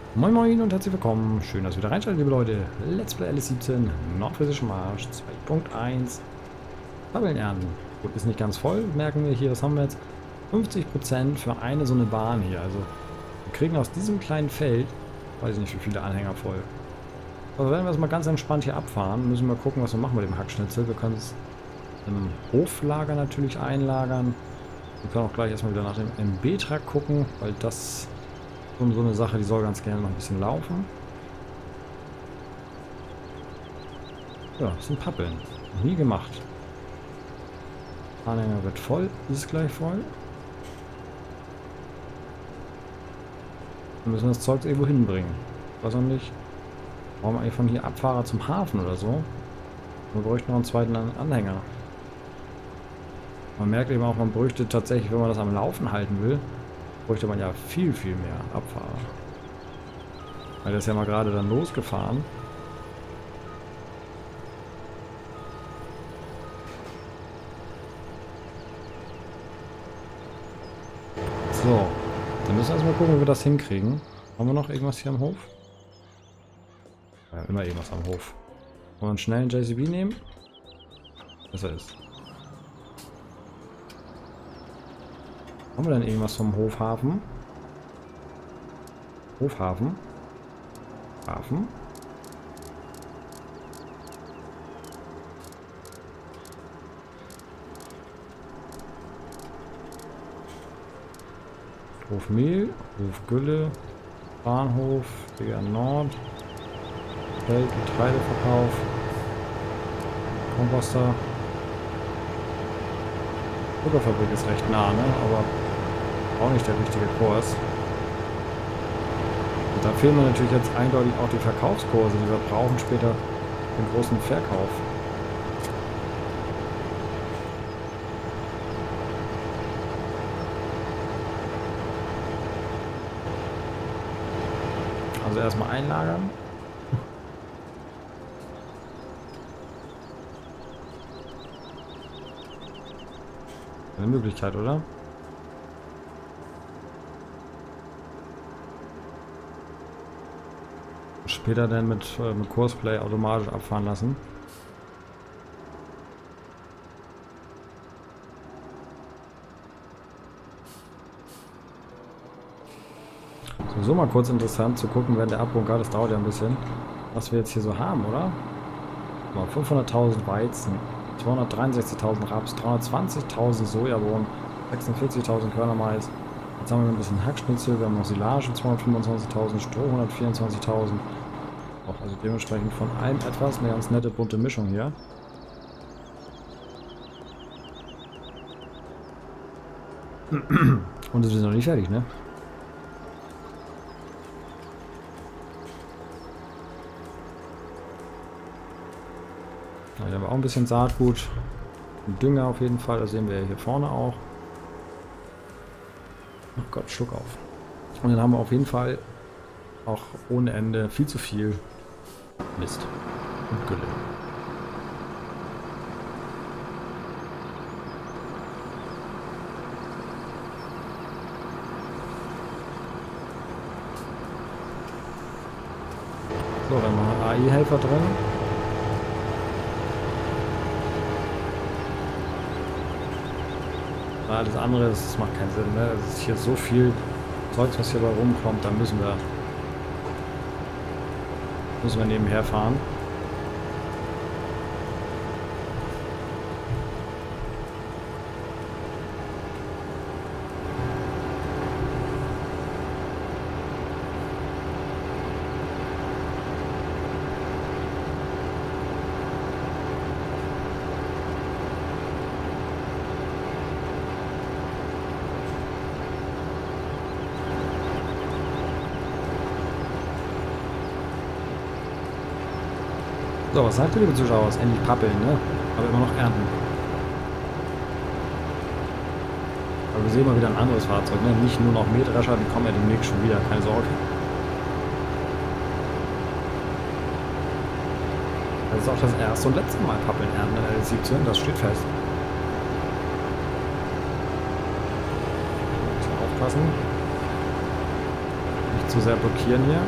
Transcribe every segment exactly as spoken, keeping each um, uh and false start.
Moin Moin und herzlich willkommen. Schön, dass ihr wieder reinschaltet, liebe Leute. Let's Play L S siebzehn, Nordfriesischer Marsch zwei Punkt eins. Tabellen ernten. Gut, ist nicht ganz voll, merken wir hier. Was haben wir jetzt? fünfzig Prozent für eine so eine Bahn hier. Also, wir kriegen aus diesem kleinen Feld, weiß ich nicht, wie viele Anhänger voll. Also, wenn wir es mal ganz entspannt hier abfahren, müssen wir gucken, was wir machen mit dem Hackschnitzel. Wir können es im Hoflager natürlich einlagern. Wir können auch gleich erstmal wieder nach dem M B-Truck gucken, weil das so eine Sache, die soll ganz gerne noch ein bisschen laufen. Ja, das sind Pappeln. Noch nie gemacht. Anhänger wird voll, ist gleich voll. Wir müssen das Zeug irgendwo hinbringen. Ich weiß auch nicht, warum eigentlich von hier Abfahrer zum Hafen oder so. Wir bräuchten noch einen zweiten Anhänger. Man merkt eben auch, man bräuchte tatsächlich, wenn man das am Laufen halten will, bräuchte man ja viel, viel mehr Abfahrer. Weil das ist ja mal gerade dann losgefahren. So, dann müssen wir erstmal gucken, wie wir das hinkriegen. Haben wir noch irgendwas hier am Hof? Ja, immer irgendwas am Hof. Wollen wir einen schnellen J C B nehmen? Besser ist. Haben wir denn irgendwas vom Hofhafen? Hofhafen? Hafen? Hofmehl, Hofgülle, Bahnhof, B R Nord, Feld, Getreideverkauf, Komposter. Zuckerfabrik ist recht nah, ne? Aber auch nicht der richtige Kurs. Und da fehlen mir natürlich jetzt eindeutig auch die Verkaufskurse, die wir brauchen später für den großen Verkauf. Also erstmal einlagern. Eine Möglichkeit, oder? Später dann mit, äh, mit Kursplay automatisch abfahren lassen. Sowieso mal kurz interessant zu gucken, wenn der Abbruch das dauert ja ein bisschen, was wir jetzt hier so haben, oder? fünfhunderttausend Weizen, zweihundertdreiundsechzigtausend Raps, dreihundertzwanzigtausend Sojabohnen, sechsundvierzigtausend Körner Mais. Jetzt haben wir ein bisschen Hackschnitzel, wir haben noch Silage, zweihundertfünfundzwanzigtausend, Stroh, hundertvierundzwanzigtausend. Auch also dementsprechend von allem etwas, eine ganz nette bunte Mischung hier. Und es ist noch nicht fertig, ne? Ja, hier haben wir auch ein bisschen Saatgut. Und Dünger auf jeden Fall, das sehen wir hier vorne auch. Oh Gott, Schluck auf. Und dann haben wir auf jeden Fall auch ohne Ende viel zu viel Mist und Gülle. So, dann haben wir A I-Helfer drin. Alles andere, das macht keinen Sinn, ne? Es ist hier so viel Zeugs, was hier bei rumkommt, da müssen wir müssen wir nebenher fahren. So, was sagt ihr, liebe Zuschauer? Es ist endlich Pappeln, ne? Aber immer noch ernten. Aber wir sehen mal wieder ein anderes Fahrzeug, ne? Nicht nur noch Mähdrescher, die kommen ja demnächst schon wieder, keine Sorge. Das ist auch das erste und letzte Mal Pappeln ernten in L S siebzehn, das steht fest. Ein bisschen aufpassen. Nicht zu sehr blockieren hier.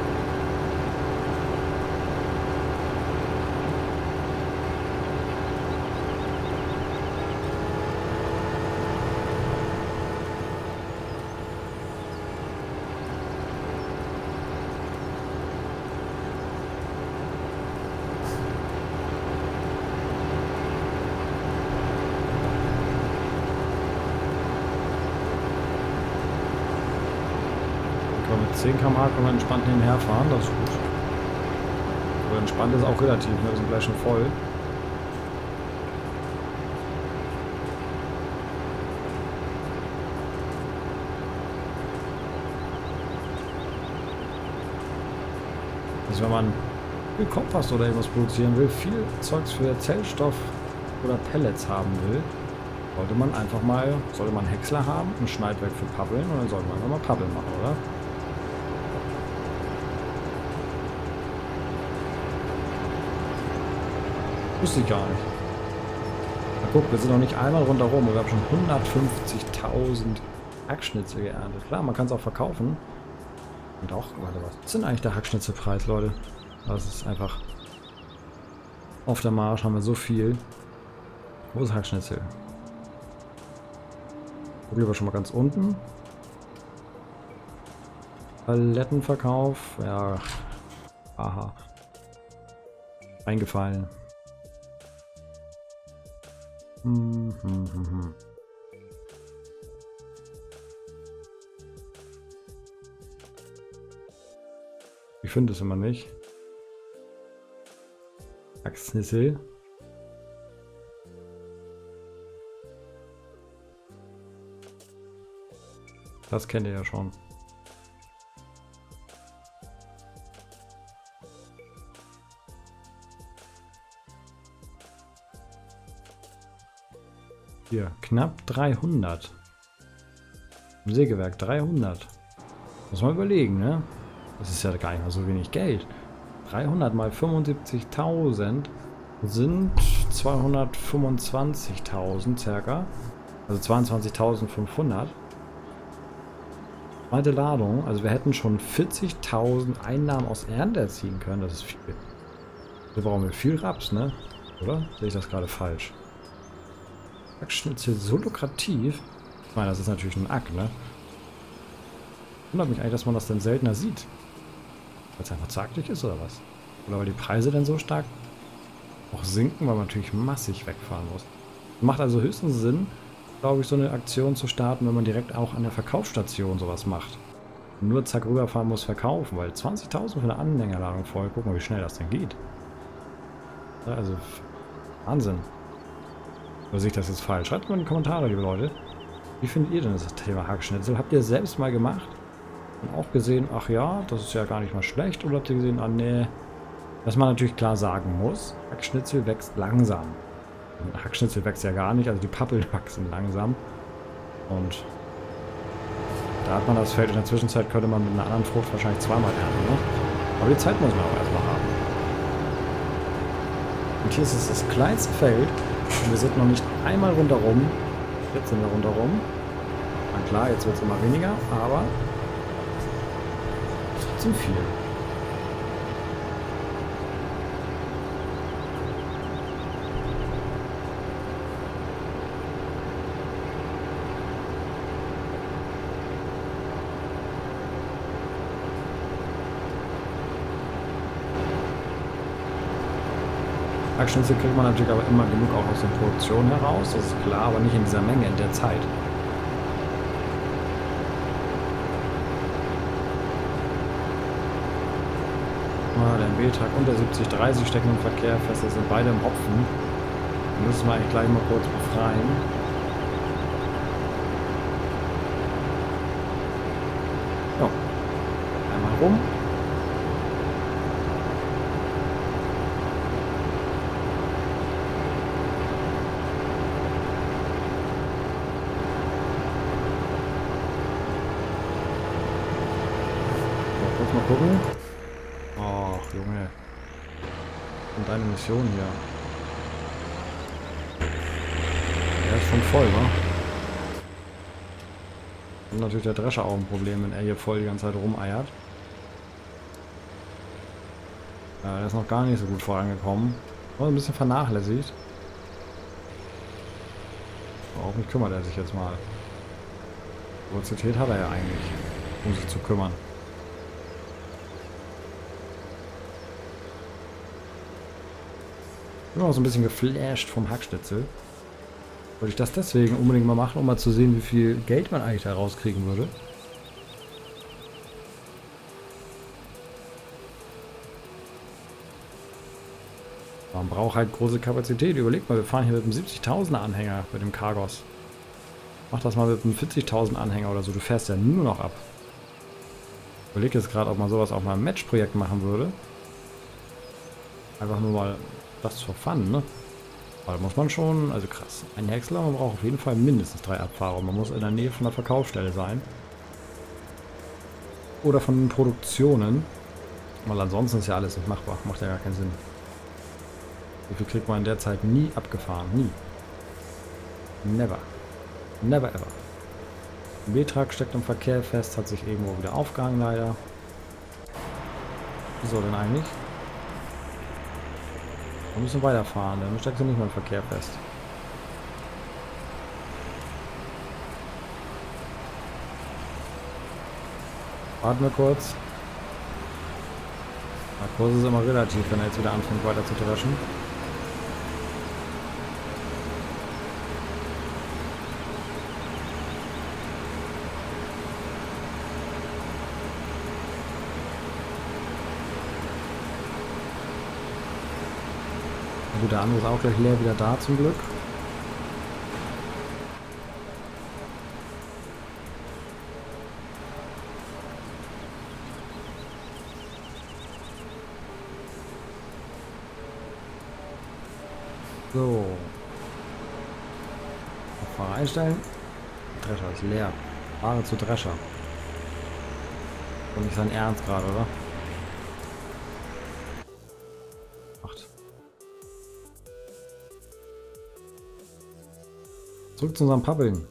Mit zehn Kilometer pro Stunde kann man entspannt nebenher fahren, das ist gut. Aber entspannt ist auch relativ, ne? Wir sind gleich schon voll. Also wenn man viel Kompost oder irgendwas produzieren will, viel Zeugs für Zellstoff oder Pellets haben will, sollte man einfach mal, sollte man einen Häcksler haben, ein Schneidwerk für Pappeln und dann sollte man einfach mal Pappeln machen, oder? Wusste ich gar nicht. Na guck, wir sind noch nicht einmal rundherum und wir haben schon hundertfünfzigtausend Hackschnitzel geerntet. Klar, man kann es auch verkaufen. Und auch, warte, was ist denn eigentlich der Hackschnitzelpreis, Leute? Das ist einfach... Auf der Marsch haben wir so viel. Wo ist Hackschnitzel? Gucken wir schon mal ganz unten. Palettenverkauf. Ja. Aha. Eingefallen. Hm, hm, hm, hm. Ich finde es immer nicht. Hackschnitzel. Das kennt ihr ja schon. Hier, knapp dreihundert. Im Sägewerk dreihundert. Muss man überlegen, ne? Das ist ja gar nicht mal so wenig Geld. dreihundert mal fünfundsiebzigtausend sind zweihundertfünfundzwanzigtausend circa. Also zweiundzwanzigtausendfünfhundert. Zweite Ladung. Also wir hätten schon vierzigtausend Einnahmen aus Ernte erzielen können. Das ist viel. Da brauchen wir viel Raps, ne? Oder? Sehe ich das gerade falsch? Hackschnitzel so lukrativ. Ich meine, das ist natürlich ein Ack, ne? Wundert mich eigentlich, dass man das denn seltener sieht. Weil es einfach zaglich ist oder was? Oder weil die Preise dann so stark auch sinken, weil man natürlich massig wegfahren muss. Macht also höchstens Sinn, glaube ich, so eine Aktion zu starten, wenn man direkt auch an der Verkaufsstation sowas macht. Und nur zack rüberfahren muss, verkaufen, weil zwanzigtausend für eine Anhängerladung voll. Guck mal, wie schnell das denn geht. Ja, also Wahnsinn. Oder sehe ich das jetzt falsch? Schreibt mal in die Kommentare, liebe Leute. Wie findet ihr denn das Thema Hackschnitzel? Habt ihr es selbst mal gemacht? Und auch gesehen, ach ja, das ist ja gar nicht mal schlecht. Oder habt ihr gesehen, ah nee. Was man natürlich klar sagen muss, Hackschnitzel wächst langsam. Und Hackschnitzel wächst ja gar nicht, also die Pappeln wachsen langsam. Und da hat man das Feld. In der Zwischenzeit könnte man mit einer anderen Frucht wahrscheinlich zweimal ernten, ne? Aber die Zeit muss man auch erstmal haben. Und hier ist es das kleinste Feld. Und wir sind noch nicht einmal rundherum. Jetzt sind wir rundherum. Na klar, jetzt wird es immer weniger, aber trotzdem viel. Hackschnitzel kriegt man natürlich aber immer genug auch aus der Produktion heraus, das ist klar, aber nicht in dieser Menge, in der Zeit. Ah, der M B-Truck unter siebzig dreißig stecken im Verkehr fest, das sind beide im Hopfen. Die müssen wir eigentlich gleich mal kurz befreien. Ja. Einmal rum. Mal gucken. Ach, Junge. Und deine Mission hier. Er ist schon voll, wa? Und natürlich der Drescher auch ein Problem, wenn er hier voll die ganze Zeit rumeiert. Ja, der ist noch gar nicht so gut vorangekommen. War ein bisschen vernachlässigt. Worauf mich kümmert er sich jetzt mal. Kapazität hat er ja eigentlich, um sich zu kümmern. Ich bin auch so ein bisschen geflasht vom Hackschnitzel. Wollte ich das deswegen unbedingt mal machen, um mal zu sehen, wie viel Geld man eigentlich da rauskriegen würde. Man braucht halt große Kapazität. Überlegt mal, wir fahren hier mit einem siebzigtausender Anhänger bei dem Cargos. Mach das mal mit einem vierzigtausend Anhänger oder so. Du fährst ja nur noch ab. Überleg jetzt gerade, ob man sowas auch mal im Matchprojekt machen würde. Einfach nur mal das for fun, ne? Aber da muss man schon, also krass. Ein Häcksler, man braucht auf jeden Fall mindestens drei Abfahrer. Man muss in der Nähe von der Verkaufsstelle sein. Oder von den Produktionen. Weil ansonsten ist ja alles nicht machbar. Macht ja gar keinen Sinn. So viel kriegt man in der Zeit nie abgefahren. Nie. Never. Never ever. Ein B-Truck steckt im Verkehr fest, hat sich irgendwo wieder aufgehangen leider. Wieso denn eigentlich? Wir müssen weiterfahren, dann steckt sie nicht mehr im Verkehr fest. Warten wir kurz. Der Kurs ist immer relativ, wenn er jetzt wieder anfängt weiter zu dreschen. Gut, der andere ist auch gleich leer wieder da zum Glück. So. Fahrer einstellen. Drescher ist leer. Fahre zu Drescher. Und nicht sein Ernst gerade, oder? Acht. Zurück zu unserem Pappeln.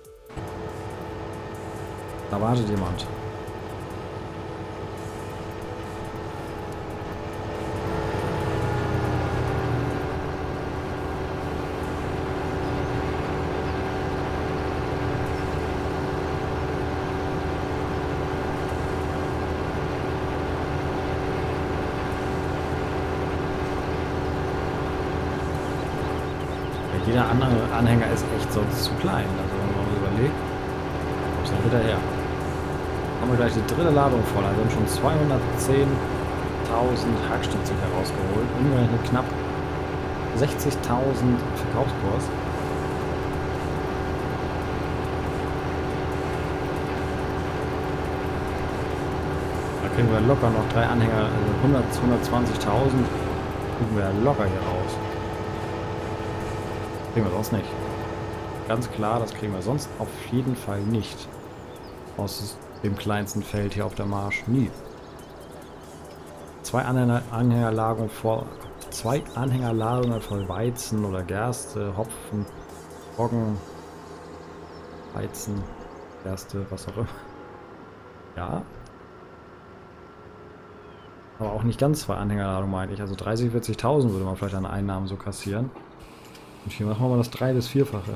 Da wartet jemand. Jeder andere Anhänger ist echt sonst zu klein. Also wenn man mal überlegt, kommt es dann wieder her. Haben wir gleich die dritte Ladung voll. Also wir haben schon zweihundertzehntausend Hackschnitzel herausgeholt. Umgerechnet knapp sechzigtausend Verkaufskurs. Da kriegen wir locker noch drei Anhänger, also hundert, hundertzwanzigtausend kriegen wir locker hier raus. Kriegen wir sonst nicht. Ganz klar, das kriegen wir sonst auf jeden Fall nicht. Aus dem kleinsten Feld hier auf der Marsch. Nie. Zwei Anhänger, Anhängerladungen vor. Zwei Anhängerladungen voll Weizen oder Gerste, Hopfen, Roggen, Weizen, Gerste, was auch immer. Ja. Aber auch nicht ganz zwei Anhängerladungen, meine ich. Also dreißig, vierzigtausend würde man vielleicht an Einnahmen so kassieren. Und hier machen wir mal das drei- bis vierfache.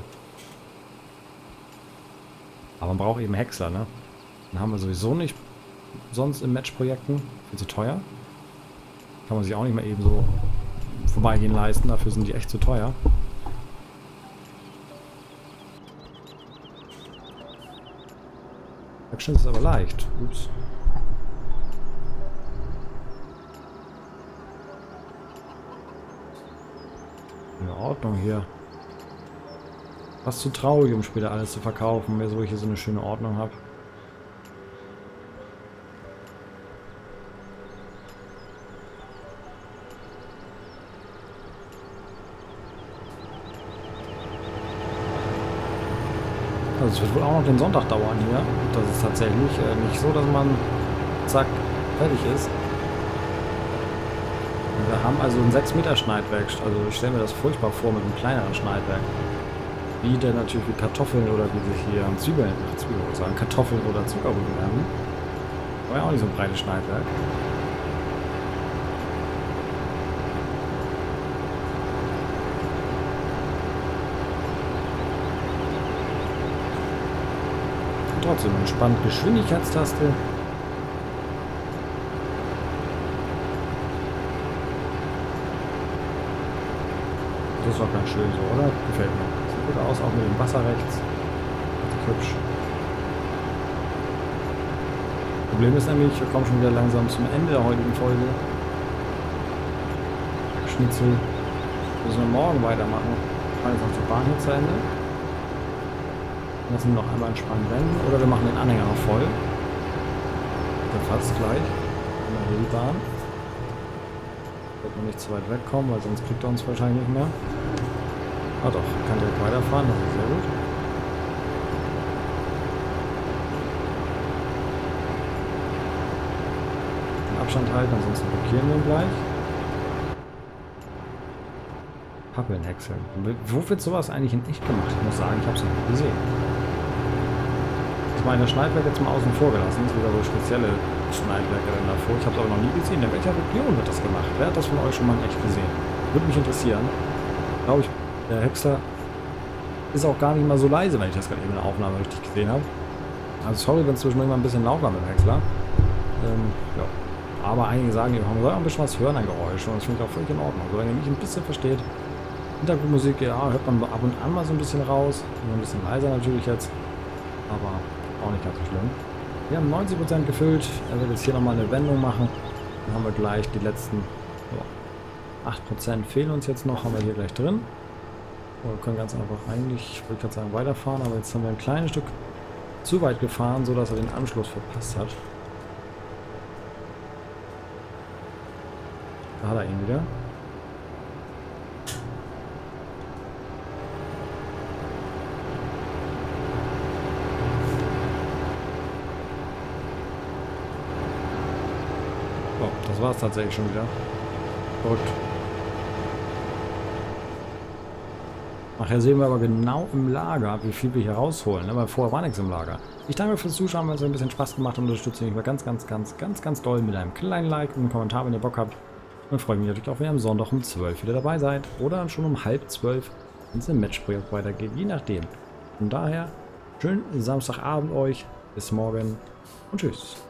Aber man braucht eben Häcksler, ne? Den haben wir sowieso nicht sonst in Matchprojekten. Viel zu teuer. Kann man sich auch nicht mehr eben so vorbeigehen leisten. Dafür sind die echt zu teuer. Action ist aber leicht. Ups. In Ordnung hier. Was zu traurig, um später alles zu verkaufen, mehr so ich hier so eine schöne Ordnung habe. Also es wird wohl auch noch den Sonntag dauern hier. Das ist tatsächlich äh, nicht so, dass man zack fertig ist. Wir haben also ein sechs Meter Schneidwerk. Also ich stelle mir das furchtbar vor mit einem kleineren Schneidwerk. Wie denn natürlich wie Kartoffeln oder wie sich hier Zwiebeln, ach, Zwiebeln würde ich sagen, Kartoffeln oder Zuckerrüben werden. Aber ja auch nicht so ein breites Schneidwerk. Y entspannt Geschwindigkeitstaste. Das ist auch ganz schön so, oder? Gefällt mir. Sieht gut aus, auch mit dem Wasser rechts. Richtig hübsch. Problem ist nämlich, wir kommen schon wieder langsam zum Ende der heutigen Folge. Schnitzel müssen wir morgen weitermachen. Wir fahren jetzt noch zur Bahn hier zu Ende. Lassen wir noch einmal entspannt wenden. Oder wir machen den Anhänger noch voll. Ja, fast gleich. Einmal hier die Bahn. Wird man nicht zu weit wegkommen, weil sonst kriegt er uns wahrscheinlich nicht mehr. Ah doch, kann direkt weiterfahren, das ist sehr gut. Den Abstand halten, ansonsten blockieren wir ihn gleich. Pappeln häckseln. Wo wird sowas eigentlich in echt gemacht? Ich muss sagen, ich habe es noch nie gesehen. Ich meine, das Schneidwerk jetzt mal außen vor gelassen. Es ist wieder so spezielle Schneidwerke dann davor. Ich habe es aber noch nie gesehen. In welcher Region wird das gemacht? Wer hat das von euch schon mal in echt gesehen? Würde mich interessieren. Glaube ich, der Häcksler ist auch gar nicht mal so leise, wenn ich das gerade eben in der Aufnahme richtig gesehen habe. Also sorry, wenn es zwischendurch mal ein bisschen laut war mit dem Häcksler. Ähm, ja. Aber einige sagen, wir soll auch ein bisschen was hören an Geräuschen. Und das finde ich auch völlig in Ordnung. Solange ihr mich ein bisschen versteht. Hintergrundmusik, ja, hört man ab und an mal so ein bisschen raus. Nur ein bisschen leiser natürlich jetzt. Aber auch nicht ganz so schlimm. Wir haben neunzig Prozent gefüllt. Er wird jetzt hier nochmal eine Wendung machen. Dann haben wir gleich die letzten so, acht Prozent fehlen uns jetzt noch. Haben wir hier gleich drin. Wir können ganz einfach eigentlich, ich wollte gerade sagen, weiterfahren, aber jetzt haben wir ein kleines Stück zu weit gefahren, sodass er den Anschluss verpasst hat. Da hat er ihn wieder. Oh, das war es tatsächlich schon wieder. Verrückt. Nachher sehen wir aber genau im Lager, wie viel wir hier rausholen, ne? Weil vorher war nichts im Lager. Ich danke fürs Zuschauen, wenn es euch ein bisschen Spaß gemacht hat und unterstützt mich mal ganz, ganz, ganz, ganz, ganz doll mit einem kleinen Like und einem Kommentar, wenn ihr Bock habt. Und freue mich natürlich auch, wenn ihr am Sonntag um zwölf wieder dabei seid. Oder schon um halb zwölf, wenn es im Matchprojekt weitergeht, je nachdem. Von daher, schönen Samstagabend euch, bis morgen und tschüss.